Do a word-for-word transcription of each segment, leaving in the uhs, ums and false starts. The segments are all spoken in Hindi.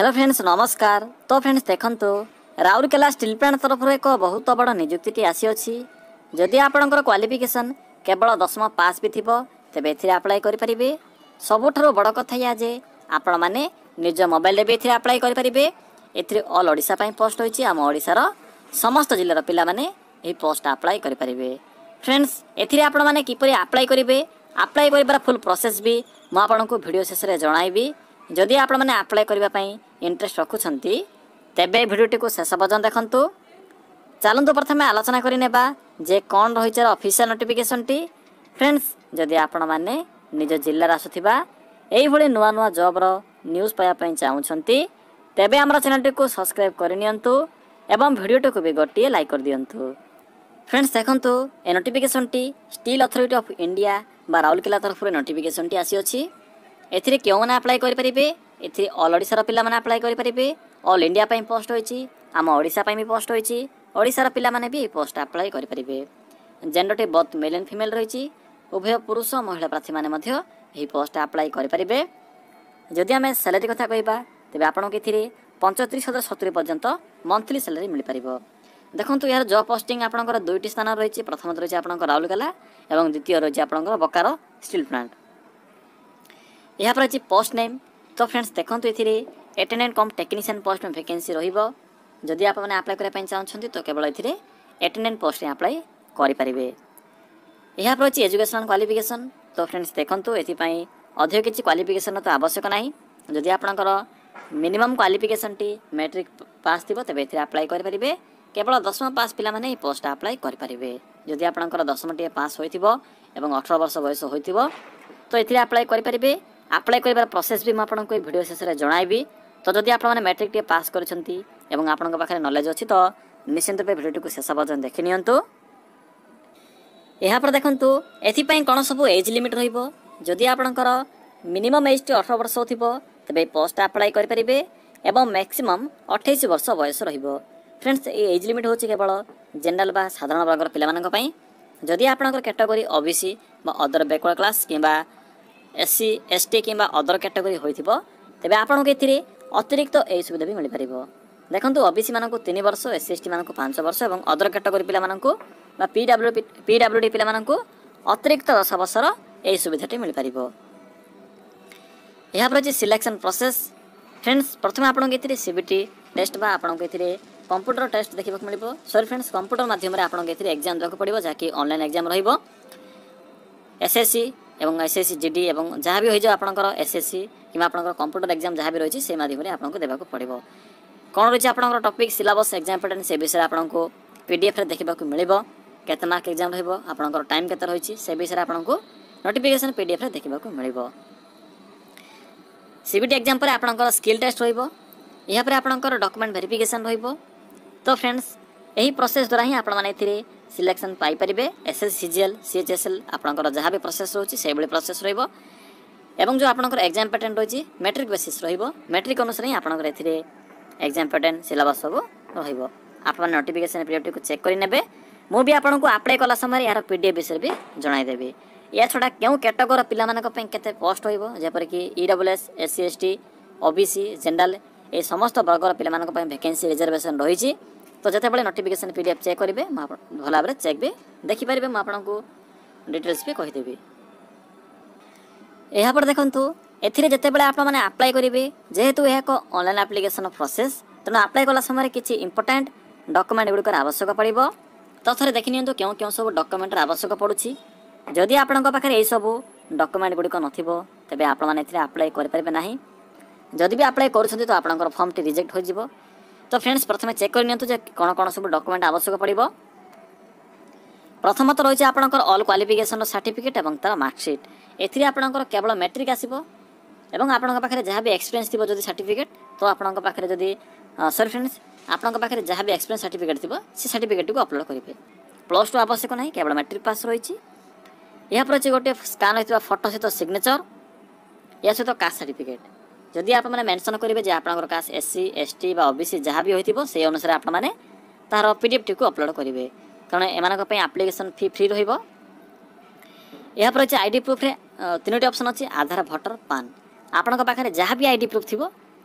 हेलो फ्रेंड्स नमस्कार। तो फ्रेंड्स देखंतु राउरकेला स्टील प्लांट तरफ एक बहुत बड़ नियुक्ति आसी अछि। जदि आपणकर क्वालिफिकेशन केवल दशम पास भी थिबो तेबे एथिरे अप्लाई करि परिबे। सबुठारो बड़ कथा या जे आपण माने निज मोबाइल रे भी एथिरे अप्लाई करि परिबे। एथिरे ऑल ओडिशा पई पोस्ट होइछि। आम ओडिसा रो समस्त जिल्लार पिला माने एही पोस्ट अप्लाई करि परिबे। फ्रेंड्स एथिरे आपण माने किपरि अप्लाई करिवे, अप्लाई करिबार फुल प्रोसेस भी म आपनको वीडियो शेष रे जणाइबी। जदि आपण माने अप्लाई करिबा पई इंटरेस्ट रखुछंती तेबे वीडियोटी को शेष पर्यंत देखंतु। चलंतु प्रथमे आलोचना करि नेबा जे कोन रहिछ ऑफिशियल नोटिफिकेशन टी। फ्रेंड्स जदि आपण माने निज जिल्ला रा आसुथिबा एई भली नुवा नुवा जॉब रो न्यूज़ पाया पई चाहुछंती तेबे हमर चैनल टी को सब्सक्राइब करि नियंतु एवं वीडियोटी को भी गोटिए लाइक कर दियंतु। फ्रेंड्स देखंतु ए नोटिफिकेशन टी स्टील अथॉरिटी ऑफ इंडिया बा राउरकेला तरफ रे नोटिफिकेशन टी आसी अछि। एथिरे केउ माने अप्लाई करि परिबे, एथिरे ऑल ओडिसा रो पिला माने अप्लाई करि परिबे। ऑल इंडिया पई पोस्ट होइछि, आम ओडिसा पई भी पोस्ट होइछि। ओडिसा रो पिला माने भी पोस्ट अप्लाई करि परिबे। जेंडर टे बोथ मेल एंड फीमेल रहिछि। उभय पुरुष महिला प्रार्थी माने मध्ये एही पोस्ट अप्लाई करि परिबे। जदि हमें सैलरी कथा कहिबा तेबे आपन के एथिरे पैंतीस हजार सत्तर पर्यंत मंथली सैलरी मिल परिबो। देखंतु यार जॉब पोस्टिंग आपनकर दुईटी स्थान रहिछि। प्रथम रहिछि आपनकर राउरकेला एवं द्वितीय रहिछि आपनकर बोकारो स्टील प्लांट। यहाँ पर अच्छी पोस्ट नेम। तो फ्रेंड्स देखो ये अटेंडेंट कम टेक्नीशियन पोस्ट में वैकेंसी रहिबो। जदि आप मैंने अप्लाई करने चाहते तो केवल ये अटेंडेंट पोस्ट में अप्लाई करेंगे। यहाँ पर अच्छी एजुकेशनल क्वालिफिकेशन। तो फ्रेंड्स देखो ये अधिक किसी क्वालिफिकेशन तो आवश्यक ना। जदि आपंकर मिनिमम क्वालिफिकेशन टी मैट्रिक पास थी तेज ये अप्लाई करेंगे। केवल दशम पास पिला माने पोस्ट अप्लाई करेंगे। जदि आपंकर दशम टी पास होइथिबो एवं अठारह वर्ष बयस होइथिबो तो ये अप्लाई करेंगे। अप्लाई कर प्रोसेस भी मुझे आपको वीडियो शेष में जणाइबी। तो जदि आप मैट्रिक टे पास करछंती एवं आपन पाखे नॉलेज अच्छी तो निश्चिंत रूप वीडियो को शेष पर्यंत देखि नियंतु। यहाँ पर देखंतु एथिपाई कौन सब एज लिमिट रहिबो। जदि आपनकर मिनिमम एज टी अठारह वर्ष होथिबो तबे पोस्ट अप्लाई करि परिबे एवं मैक्सिमम अट्ठाईस वर्ष बयस रहिबो। फ्रेंड्स ए एज लिमिट होछि केवल जनरल बा साधारण वर्गर पिला मानक पई। जदि आपनकर कैटेगरी ओबीसी बा अदर बैकवर्ड क्लास किबा एससी एसटी किंबा अदर कैटेगरी होइथिबो तेबे आपन के एथिरे अतिरिक्त ए सुविधा भी मिल परिबो। देखंतु ओबीसी मानकु तीन वर्ष, एससी एसटी मानकु पाँच वर्ष एवं अदर कैटेगरी पिला मानकु बा पीडब्ल्यू पीडब्ल्यूडी पिला मानकु अतिरिक्त दस वर्षर ए सुविधाटी मिल परिबो। यहाँ पर जे सिलेक्शन प्रोसेस। फ्रेंड्स प्रथम आपन के एथिरे सीबीटी टेस्ट बा आपन के एथिरे कंप्यूटर टेस्ट देखिबा मिलिबो। सॉरी फ्रेंड्स कंप्यूटर माध्यम रे आपन के एथिरे एग्जाम देबा पड़िबो जाकि ऑनलाइन एग्जाम रहिबो। एसएससी एवं एसएससी जीडी एवं जहाँ भी हो जाए आपंकर एसएससी कि आपंकर कंप्यूटर एग्जाम जहाँ भी रही से माध्यम आपको देवाक पड़ो। कौन रही आपंकर टॉपिक सिलेबस एग्जाम पैटर्न से विषय आपको पीडीएफ रे देखा मिल केते मार्क एग्जाम रहिबो, आपंकर टाइम केते रही से विषय आपको नोटिफिकेशन पीडीएफ रे देखा मिल। सीबीटी एग्जाम पर आपंकर स्किल टेस्ट रहिबो। यहाँ पर आपंकर डॉक्यूमेंट वेरिफिकेशन रहिबो। तो फ्रेंड्स यही प्रोसेस द्वारा ही आपण माने एथिरे सिलेक्शन पाई परिबे। एसएस सीजीएल सीएचएसएल आपनकर जहाँ भी प्रोसेस रोची से बड़ी प्रोसेस रहिबो एवं जो आपनकर एग्जाम पैटर्न रोची मैट्रिक बेसिस रहिबो। मैट्रिक अनुसार ही आपनकर एथिरे एग्जाम पैटर्न सिलेबस सब रहिबो। आप माने नोटिफिकेशन पीडीएफ को चेक करि नेबे। मु भी आपनको अप्लाई कला समय यार पीडीएफ विषय भी जणाई देबी। या छडा केउ कैटेगरी पिला मानक पय केते पोस्ट होइबो जेपर कि EWS SC ST OBC general ए समस्त वर्गर पिला मानक पय वैकेंसी रिजर्वेशन रहिछि। तो जिते बड़े नोटिफिकेशन पीडीएफ चेक करेंगे भल भाव चेक भी देखिपारे आपको डिटेल्स भी कहीदेवी। यहाँ पर देखो एथिरे जिते बड़े आप अप्लाई करेंगे जेहेतु यह एक ऑनलाइन एप्लिकेशन प्रोसेस तेणु अप्लाई कला समय किसी इंपोर्टेंट डॉक्यूमेंट गुड़िक आवश्यक पड़ो। तो थे देखि नियंतु क्यों क्यों सब डॉक्यूमेंट आवश्यक पड़ुछि। जदि आपन पाखे यही सब डॉक्यूमेंट गुड़िक नथिबो तेबे आपण माने एथिरे अप्लाई करि परिबे नाही। जदि भी अप्लाई करूछन्ति तो आपनकर फॉर्म टी रिजेक्ट हो जिवो। तो फ्रेंड्स प्रथम चेक कर नियंतु जे कौन कौन सब डॉक्यूमेंट आवश्यक पड़ो। प्रथमतः रही आपंकर ऑल क्वालिफिकेशन सर्टिफिकेट एवं तार मार्कशीट। एथिरे आपंकर केवल मैट्रिक आसीबो एवं आपन पाखे जहाँ भी एक्सपीरियंस थिबो जदि सर्टिफिकेट तो आपन पाखे जदि सॉरी फ्रेंड्स आपन पाखे जहाँ भी एक्सपीरियंस सर्टिफिकेट थिबो से सर्टिफिकेट को अपलोड करेंगे। प्लस टू आवश्यक नहीं, केवल मैट्रिक पास रही। यहाँ पर अच्छे गोटे स्कान होता फोटो सहित सिग्नेचर या सहित कास्ट सर्टिफिकेट। जदि आप मैंने मेंशन करेंगे जे आपनकर कास्ट एससी एसटी बा ओबीसी जहाँ भी होइथिबो से अनुसार आप मैंने तार पीडीएफ टी को अपलोड करेंगे कारण एमानक पय एप्लिकेशन फी फ्री रहिबो। यहाँ पर अच्छे आईडी प्रूफ रे तीनोटी ऑप्शन अच्छी आधार भोटर पान। आपनक पाखरे जहाँ भी आईडी प्रूफ थिबो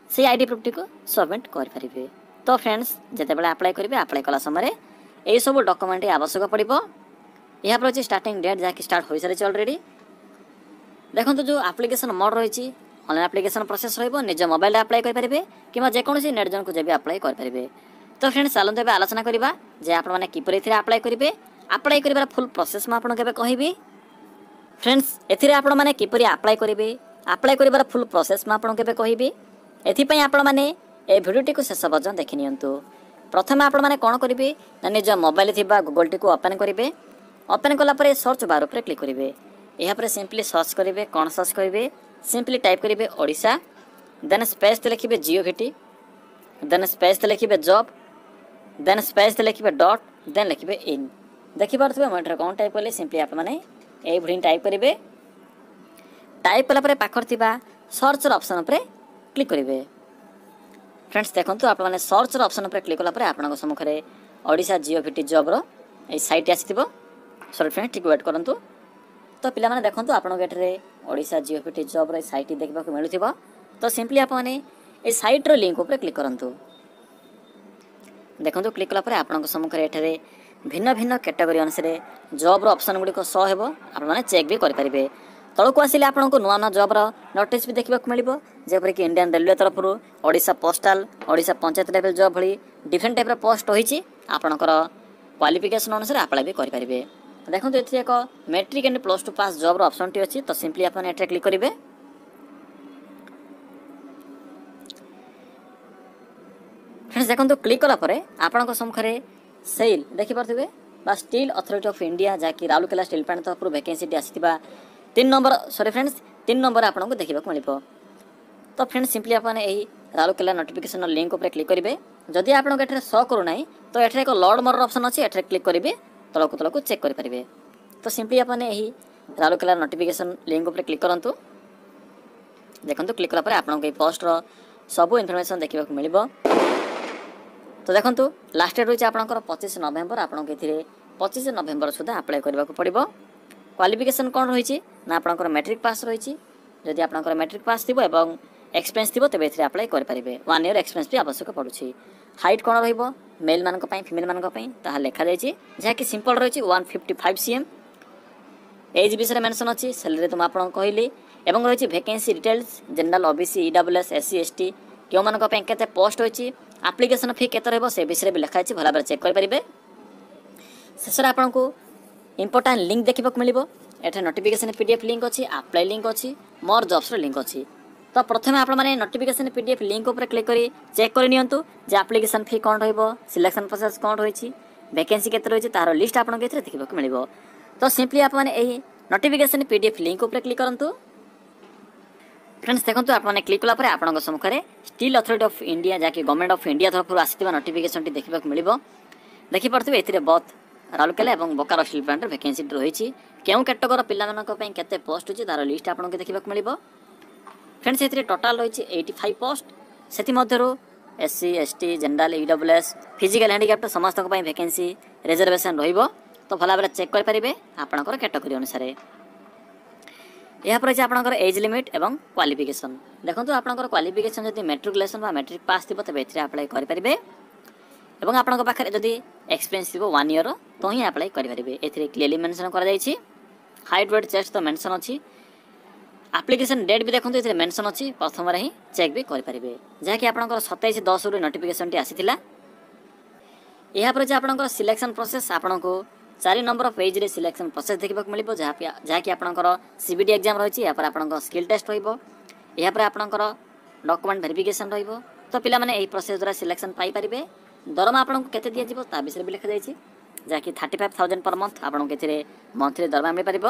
से आईडी प्रूफ टी सबमिट करेंगे। तो फ्रेंड्स जितेबाला आप्लाय करेंगे आप्लाय कला समय यही सब डॉक्यूमेंट आवश्यक पड़ो। यहाँ पर स्टार्टिंग डेट जहाँकि स्टार्ट हो सारी अलरेडी। देखो जो आप्लिकेसन मोड रही ऑनलाइन आप्लिकेसन प्रोसेस रज मोबाइल आप्लाय करेंगे कि जेकोसी नेट जन को जब आप्लाय करेंगे। तो फ्रेंड्स चलते ए आलोचना करवा जे आपने किपर आप्लाय करेंगे आप्लाय कर फुल प्रोसेस मुझे कहबी। फ्रेंड्स एथिरे आपण माने किपर आप्लाय करेंगे आप्लाय कर फुल प्रोसेस मुझे कहबी। एथिपाई आपण माने ए भिडियोटी को शेष पर्यटन देखि नियंतु। प्रथम आपण माने कौन करेंगे ना निज मोबाइल थिबा गूगल टी को ओपन करेंगे। ओपन कला परे सर्च बार उपर क्लिक करेंगे। यहाँ पर सिंपली सर्च करेंगे कौन सर्च करेंगे सिंपली टाइप करेंगे ओडिशा देन स्पेस लिखिए जियो भिटी देन स्पेस लिखिए जॉब देन स्पेस लिखिए डॉट देन लिखिए इन। देखिपे मुझे कौन टाइप कले सिंपली आपने ये टाइप करेंगे। टाइप कला पाखर सर्च ऑप्शन पर क्लिक करेंगे। फ्रेंड्स देखो आपने सर्च ऑप्शन पर क्लिक कला आप सम्मुखें ओडिशा जियो भिटी जॉब रो साइट आसी सॉरी फ्रेंड्स ठीक वेट करूँ। तो पिला माने देखो आपको ये ओडिशा जियो भिटी जॉब रो साइट देखा मिलूँ। तो सिंपली आपने ये साइट रो लिंक उपर क्लिक करूँ। देखो क्लिक कला आपको सम्मुखें ये भिन्न भिन्न कैटेगरी अनुसार जॉब रो ऑप्शन गुड़िक शो हो आपने चेक भी करेंगे। तौक आसिले आपको नुआ नुआ जॉब रो नोटिस भी देखा मिलो जेपर कि इंडियन रेलवे तरफ Odisha postal Odisha panchayat level job भली डिफरेंट टाइप पोस्ट होती आपणकर क्वालिफिकेशन अनुसार अप्लाई भी करेंगे। देखो ये एक matric and plus two pass job रो ऑप्शन टी अच्छी। तो सिंपली आपने एटे क्लिक करेंगे। फ्रेंड्स देखो क्लिक कलापर आपण सम्मुखें सेल देखिपे स्टील अथॉरिटी ऑफ इंडिया जहाँकि राउरकेला स्टील प्लांट तरफ वैकेंसी आसीथिबा तीन नंबर सॉरी फ्रेंड्स तीन नंबर आपको देखा मिलो। तो फ्रेंड्स सिंपली आपने यही राउरकेला नोटिफिकेशन लिंक उपर क्लिक करेंगे। जदि आपको ये शो करूना तो ये एक लॉर्ड मोर ऑप्शन अच्छी एटे क्लिक करेंगे तलक तलक चेक करेंगे। तो सिंपली आपने यही राउरकेला नोटिफिकेशन लिंक उपर क्लिक करूँ। देखो क्लिक कलापर आपको पोस्टर सबू इनफॉरमेशन देखा मिलो। तो देखो लास्ट डेट रही है पच्चीस नवेम्बर आपको ये पच्चीस नवेम्बर सुधा अप्लाई करने को पड़ो। क्वालिफिकेशन कौन रही ना आपंकर मैट्रिक पास रही जदि आपंकर मैट्रिक पास थी और एक्सपीरियंस थी तेज ए अप्लाई करेंगे। वन इयर एक्सपीरियंस भी आवश्यक पड़ुछि। हाइट कौन रही मेल मान फिमेल मान लिखा जाए जहाँकि सिंपल रही one fifty five C M age विषय मेंशन अच्छी सैलरी तो आपको कहली और रही vacancy details general OBC EWS SC ST क्यों मानते पोस्ट होती एप्लिकेशन फी के से विषय भी लिखाई भल भाव चेक करेंगे। शेष में आपको इंपोर्टाट लिंक देखा मिलो। ये नोटिफिकेशन पीडीएफ लिंक अच्छी अप्लाई लिंक अच्छी मोर जॉब्स लिंक अच्छी। तो प्रथम आपने नोटिफिकेशन पीडीएफ लिंक उपर क्लिक कर चेक कर नियंतु जे एप्लिकेशन फी कौन रिलेक्शन प्रोसेस कौन रही वैकेंसी के रही तार लिस्ट आपको ये देखा मिलो। तो सिंपली आपने यही नोटिफिकेशन पीडीएफ लिंक उपर क्लिक करूँ। फ्रेंड्स देखो आपने क्लिक कलापर आपंक सम्मुखें स्टील अथॉरिटी ऑफ इंडिया जहाँकि गवर्नमेंट ऑफ इंडिया तरफ आसी नोटिफिकेशन टी देखा मिलो। देखिपे ये बहुत राउरकेला और बोकारो स्टील प्लांट वैकेंसी रही क्यों कैटेगोरी पिलांपाई केते पोस्ट होची तार लिस्ट आपको देखा मिलो। फ्रेंड्स ये टोटाल रही एटी फाइव पोस्ट से SC ST general EWS physical handicapped समस्त वैकेंसी रिजर्वेशन रहिबो। तो भल भाव चेक करेंगे आपंकर कैटेगोरी अनुसार। यहाँ पर आपंकर एज लिमिट एवं क्वालिफिकेशन देखो आपंकर क्वालिफिकेशन जब मेट्रिकुलेसन व मैट्रिक पास थी तेज ए अप्लाई करेंगे और आपंक पाखे जदि एक्सपीरियंस थी वन ईयर तो ही अप्लाई करेंगे। ये क्लीयरली मेंशन कर हाइट वेट चेस्ट तो मेंशन अच्छी एप्लिकेशन डेट भी देखो ये मेंशन अच्छी प्रथम ही चेक भी करेंगे जहाँकि आपंकर सतैश दस रु नोटिफिकेशन टी आसीला। यहाँ पर आपंकर सिलेक्शन प्रोसेस आपको चार नंबर पेज रे सिलेक्शन प्रोसेस देखा मिलो जहाँकि आपंकर सीबीडी एग्जाम रही है। आप स्किल टेस्ट रहा पर आपंकर डॉक्यूमेंट वेरिफिकेशन रही। तो पिला माने यही प्रोसेस द्वारा सिलेक्शन पाइपर। दरमा आपको केते दिया जिवो ता विषय भी लिखा जाइए जहाँकि thirty five thousand per month आपको ये मंथली दरमा मिल पार।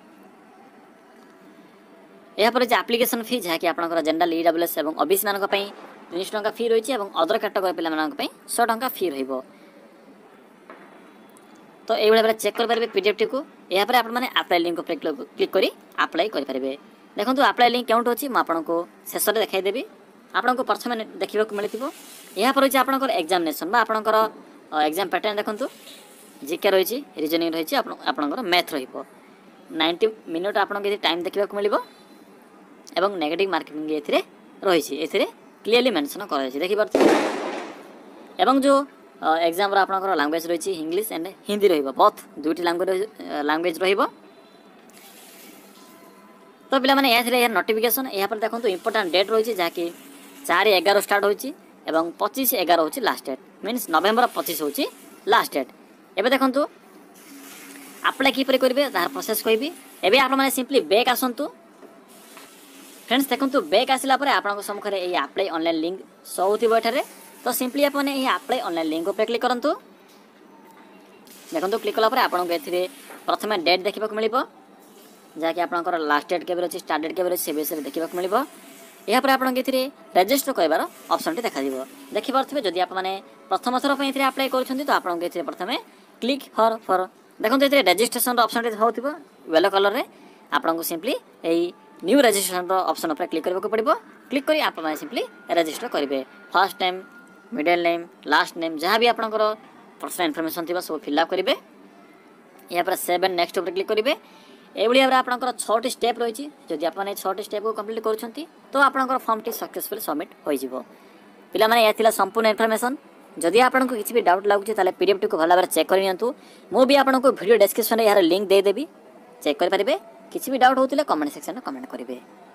यहाँ पर एप्लिकेशन फी जहाँकि आपंकर जनरल ईडब्ल्यूएस और ओबीसी मान तीस टंका फी रही है और अदर कैटेगोरी पिला सौ टंका फी रही। तो ये भाव चेक करेंगे पीडीएफ टी को। यहाँ पर आपने अप्लाई लिंक पर क्लिक कर अप्लाई करेंगे। देखो अप्लाई लिंक क्यों अच्छी मुझे शेष में देखाईदेवी आपको प्रथम देखा मिलता। यहाँ पर रही आपंकर एग्जामिनेशन आपंकर एग्जाम पैटर्न देखो जीके रही रीजनिंग रही आपंकर मैथ रही मिनिट आपको टाइम देखा मिलो और नेगेटिव मार्किंग ये रही क्लीयरली मेंशन कराଯାଇଛି देखिपारे एवं जो एग्जाम आपंकर लांगुएज रही इंग्लीश एंड हिंदी रही बोथ दुईटी लांगुएज लांगुएज रही तो पे मैंने नोटिफिकेशन यहाँ देखो इंपोर्टाट डेट रही जहाँकि चार एगार स्टार्ट होची एवं पच्चीस एगार हूँ लास्ट डेट मीन्स नवेम्बर पच्चीस हूँ लास्ट डेट एवं देखो अप्लाई किपर करेंगे तार प्रोसेस कहबी एवं आपने सिंपली बैक आसतु फ्रेंड्स देखो बैक आसला आप सम्मुखें ये अप्लाई ऑनलाइन लिंक शो होठारे तो सिंपली आपने ये अप्लाई ऑनलाइन लिंक उपर क्लिक करूँ देखो क्लिक कलापर आपको ए प्रथम डेट देखा मिल जहाँकि आपंकर लास्ट डेट केवे अच्छी स्टार्ट डेट केवे अच्छी से विषय देखा मिल यापर आप रेजिस्टर कर ऑप्शन टी देखा देखिपे जदि आपने प्रथम थर पर अप्लाई कर तो आपको प्रथम क्लिक फॉर फॉर देखो ये रेजिस्ट्रेशन ऑप्शन टी हो येलो कलर रे आपको सिंपली यही न्यू रेजिस्ट्रेशन ऑप्शन पर क्लिक करने पड़ो क्लिक कर आप सिंपली रेजिस्टर करेंगे first name middle name last name जहाँ भी आपंकर पर्सनल इनफॉरमेशन थी सब फिलअप करेंगे यहाँ सेव एंड नेक्स्ट पर क्लिक करेंगे एभली भाव में आपंकर छटी स्टेप रही जदि आपने छटी स्टेप को कम्प्लीट कर तो आपंकर फॉर्म टी सक्सेसफुल सबमिट हो पाने यह संपूर्ण इनफॉरमेशन जदि आपको किसी भी डाउट लगुच ताले पीडीएफ टी को भल भाव चेक करनी मु भी आपको वीडियो डिस्क्रिप्शन में यार लिंक देदेवी चेक करेंगे किसी भी डाउट होते कमेंट सेक्शन में कमेंट करेंगे।